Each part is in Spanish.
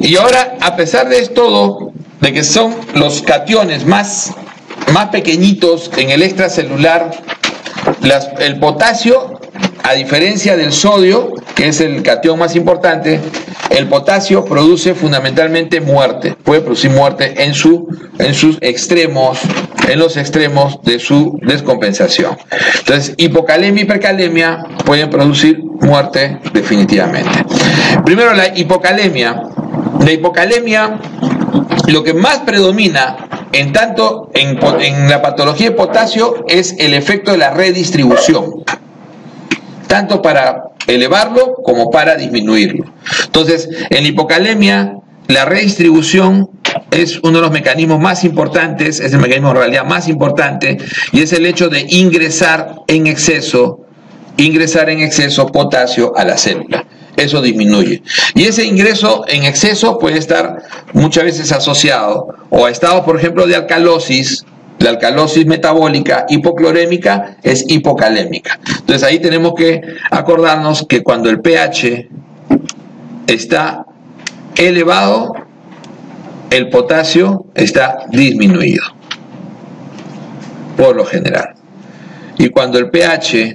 Y ahora, a pesar de todo, de que son los cationes más pequeñitos en el extracelular, el potasio, a diferencia del sodio, que es el catión más importante, el potasio produce fundamentalmente muerte, puede producir muerte en sus extremos, en los extremos de su descompensación. Entonces, hipocalemia y hipercalemia pueden producir muerte definitivamente. Primero, la hipocalemia. La hipocalemia, lo que más predomina en la patología de potasio es el efecto de la redistribución, tanto para elevarlo como para disminuirlo. Entonces, en la hipocalemia, la redistribución es uno de los mecanismos más importantes, es el mecanismo en realidad más importante, y es el hecho de ingresar en exceso potasio a la célula. Eso disminuye. Y ese ingreso en exceso puede estar muchas veces asociado o a estados, por ejemplo, de alcalosis. La alcalosis metabólica hipoclorémica es hipocalémica. Entonces ahí tenemos que acordarnos que cuando el pH está elevado, el potasio está disminuido, por lo general. Y cuando el pH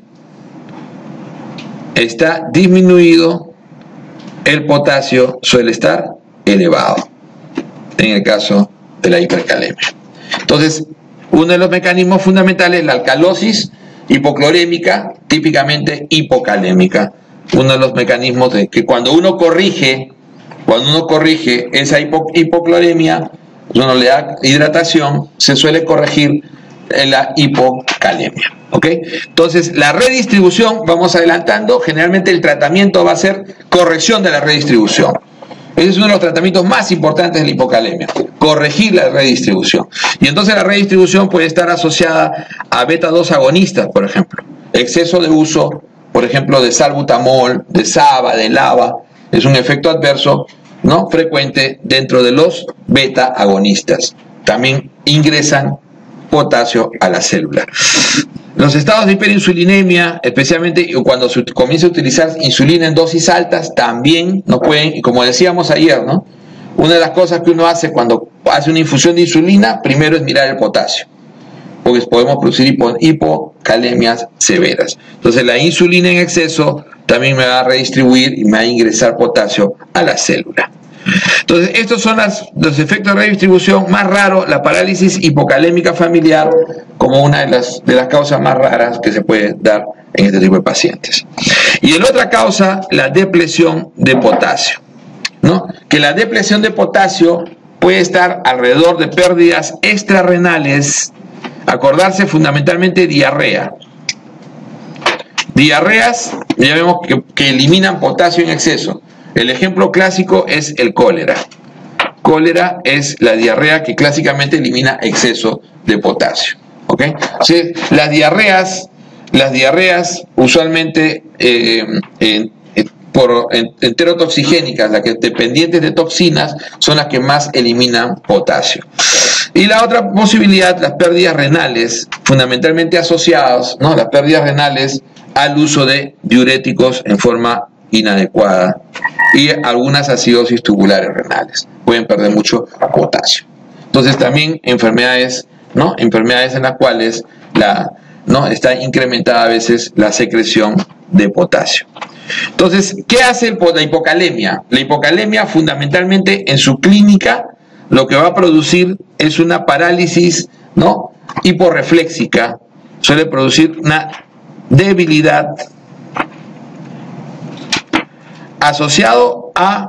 está disminuido, el potasio suele estar elevado, en el caso de la hipercalemia. Entonces, uno de los mecanismos fundamentales es la alcalosis hipoclorémica, típicamente hipocalémica. Uno de los mecanismos de que cuando uno corrige esa hipocloremia, uno le da hidratación, se suele corregir la hipocalemia. ¿Ok? Entonces, la redistribución, vamos adelantando, generalmente el tratamiento va a ser corrección de la redistribución. Ese es uno de los tratamientos más importantes de la hipocalemia, corregir la redistribución. Y entonces la redistribución puede estar asociada a beta-2 agonistas, por ejemplo. Exceso de uso, por ejemplo, de salbutamol, de SABA, de LABA, es un efecto adverso, ¿no?, frecuente dentro de los beta-agonistas. También ingresan potasio a la célula. Los estados de hiperinsulinemia, especialmente cuando se comienza a utilizar insulina en dosis altas, también nos pueden, y como decíamos ayer, ¿no?, una de las cosas que uno hace cuando hace una infusión de insulina, primero es mirar el potasio, porque podemos producir hipocalemias severas. Entonces la insulina en exceso también me va a redistribuir y me va a ingresar potasio a la célula. Entonces, estos son los efectos de redistribución más raros, la parálisis hipocalémica familiar como una de las causas más raras que se puede dar en este tipo de pacientes. Y la otra causa, la depresión de potasio, ¿no? Que la depresión de potasio puede estar alrededor de pérdidas extrarrenales, acordarse fundamentalmente diarrea. Diarreas, ya vemos que eliminan potasio en exceso. El ejemplo clásico es el cólera. Cólera es la diarrea que clásicamente elimina exceso de potasio. ¿Ok? Sí, las diarreas usualmente enterotoxigénicas, las que dependientes de toxinas, son las que más eliminan potasio. Y la otra posibilidad, las pérdidas renales, fundamentalmente asociadas, ¿no?, las pérdidas renales al uso de diuréticos en forma inadecuada y algunas acidosis tubulares renales. Pueden perder mucho potasio. Entonces también enfermedades en las cuales está incrementada a veces la secreción de potasio. Entonces, ¿qué hace la hipocalemia? La hipocalemia fundamentalmente en su clínica lo que va a producir es una parálisis, ¿no?, hiporrefléxica, suele producir una debilidad asociado a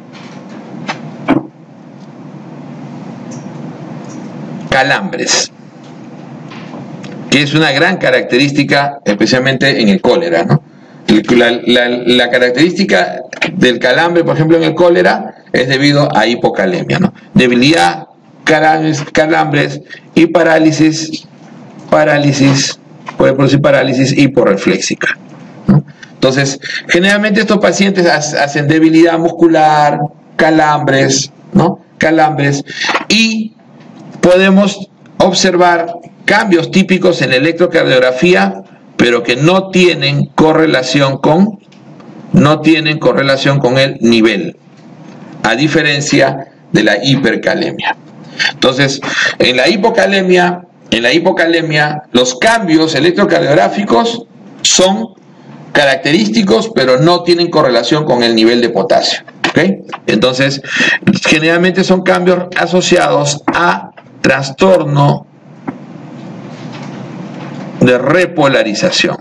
calambres, que es una gran característica, especialmente en el cólera, ¿no? La característica del calambre, por ejemplo, en el cólera, es debido a hipocalemia, ¿no? Debilidad, calambres y parálisis, puede producir parálisis hiporrefléxica, ¿no? Entonces, generalmente estos pacientes hacen debilidad muscular, calambres, ¿no?, calambres, y podemos observar cambios típicos en la electrocardiografía, pero que no tienen correlación con el nivel. a diferencia de la hipercalemia. Entonces, en la hipocalemia, los cambios electrocardiográficos son característicos, pero no tienen correlación con el nivel de potasio. ¿Okay? Entonces, generalmente son cambios asociados a trastorno de repolarización.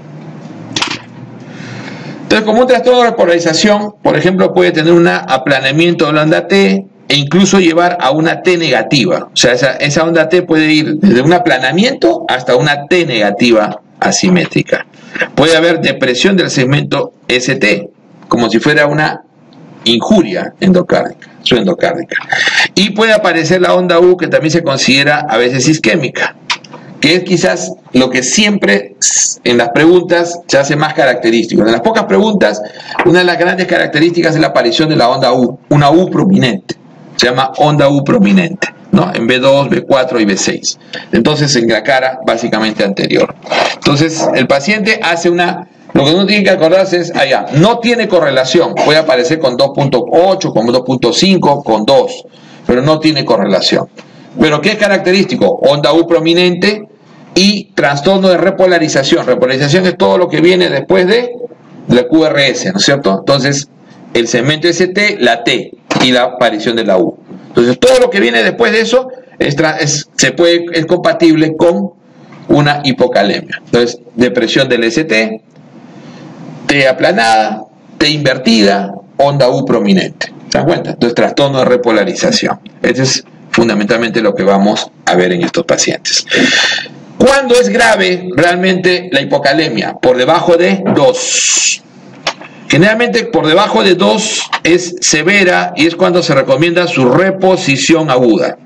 Entonces, como un trastorno de repolarización, por ejemplo, puede tener un aplanamiento de la onda T e incluso llevar a una T negativa. O sea, esa onda T puede ir desde un aplanamiento hasta una T negativa asimétrica. Puede haber depresión del segmento ST, como si fuera una injuria endocárdica, subendocárdica. Y puede aparecer la onda U, que también se considera a veces isquémica, que es quizás lo que siempre en las preguntas se hace más característico. En las pocas preguntas, una de las grandes características es la aparición de la onda U, una U prominente. Se llama onda U prominente, ¿no? En B2, B4 y B6. Entonces, en la cara básicamente anterior. Entonces, el paciente hace lo que uno tiene que acordarse es, no tiene correlación. Puede aparecer con 2.8, con 2.5, con 2, pero no tiene correlación. Pero ¿qué es característico? Onda U prominente y trastorno de repolarización. Repolarización es todo lo que viene después de la QRS, ¿no es cierto? Entonces, el segmento ST, la T y la aparición de la U. Entonces, todo lo que viene después de eso es compatible con una hipocalemia. Entonces, depresión del ST, T aplanada, T invertida, onda U prominente. ¿Se dan cuenta? Entonces, trastorno de repolarización. Este es fundamentalmente lo que vamos a ver en estos pacientes. ¿Cuándo es grave realmente la hipocalemia? Por debajo de 2. Generalmente por debajo de 2 es severa y es cuando se recomienda su reposición aguda.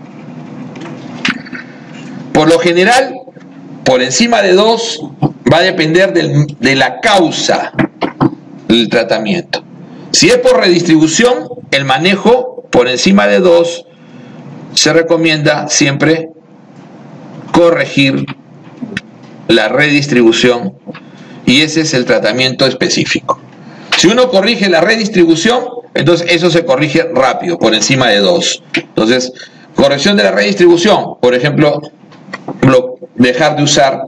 Por lo general, por encima de 2 va a depender de la causa del tratamiento. Si es por redistribución, el manejo por encima de 2 se recomienda siempre corregir la redistribución y ese es el tratamiento específico. Si uno corrige la redistribución, entonces eso se corrige rápido, por encima de 2. Entonces, corrección de la redistribución, por ejemplo, dejar de usar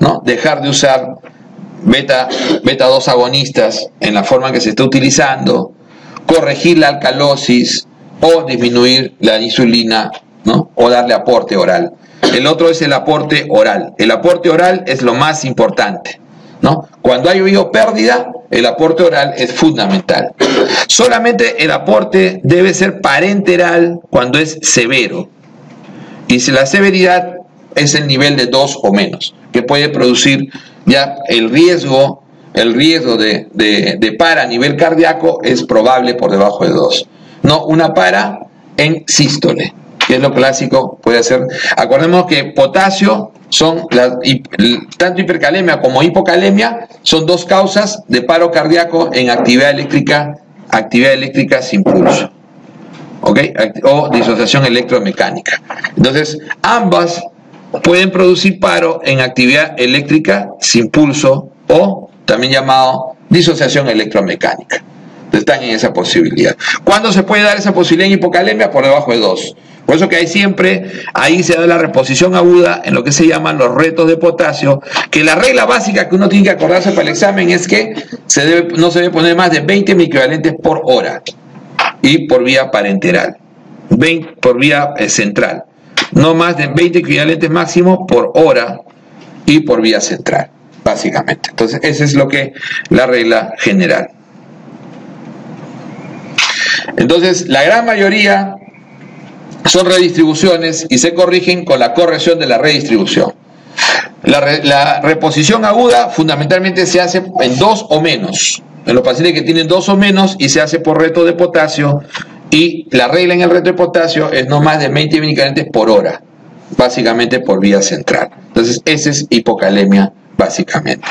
beta 2 agonistas en la forma que se está utilizando, corregir la alcalosis o disminuir la insulina, ¿no? O darle aporte oral. El otro es el aporte oral. El aporte oral es lo más importante, ¿no? Cuando hay pérdida, el aporte oral es fundamental. Solamente el aporte debe ser parenteral cuando es severo. Y si la severidad es el nivel de 2 o menos, que puede producir ya el riesgo de para a nivel cardíaco es probable por debajo de 2. No una para en sístole, que es lo clásico, puede ser. Acordemos que potasio son, tanto hipercalemia como hipocalemia, son dos causas de paro cardíaco en actividad eléctrica sin pulso, ¿ok? O disociación electromecánica. Entonces, ambas pueden producir paro en actividad eléctrica sin pulso o también llamado disociación electromecánica. Están en esa posibilidad. ¿Cuándo se puede dar esa posibilidad en hipocalemia? Por debajo de 2. Por eso que ahí se da la reposición aguda en lo que se llaman los retos de potasio, que la regla básica que uno tiene que acordarse para el examen es que no se debe poner más de 20 microequivalentes por hora y por vía parenteral, por vía central. No más de 20 equivalentes máximo por hora y por vía central, básicamente. Entonces, esa es la regla general. Entonces, la gran mayoría son redistribuciones y se corrigen con la corrección de la redistribución. La reposición aguda fundamentalmente se hace en 2 o menos. En los pacientes que tienen 2 o menos y se hace por reto de potasio. Y la regla en el reto de potasio es no más de 20 microequivalentes por hora, básicamente por vía central. Entonces, esa es hipocalemia, básicamente.